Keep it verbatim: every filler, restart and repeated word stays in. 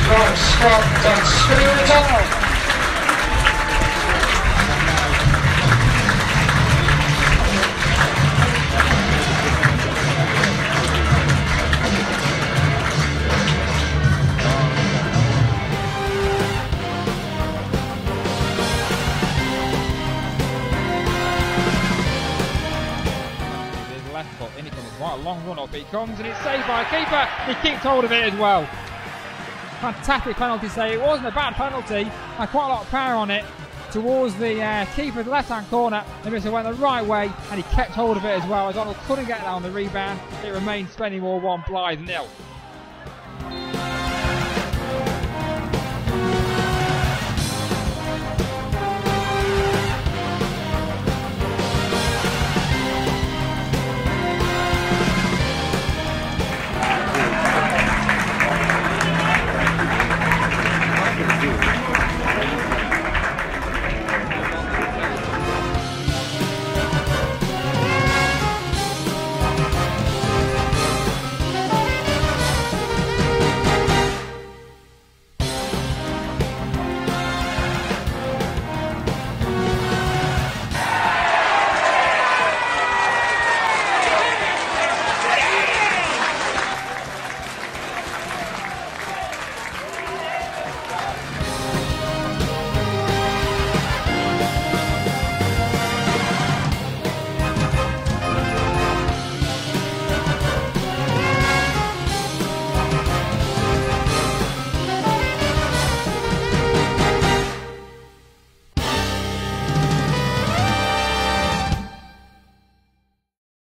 Blyth Spartans spinning the top. In it comes, quite a long run up he comes, and it's saved by a keeper. He keeps hold of it as well. Fantastic penalty save. It wasn't a bad penalty, had quite a lot of power on it towards the uh, keeper of the left hand corner. The mister went the right way and he kept hold of it as well. As Donald couldn't get that on the rebound, it remains Spennymoor one, Blyth nil.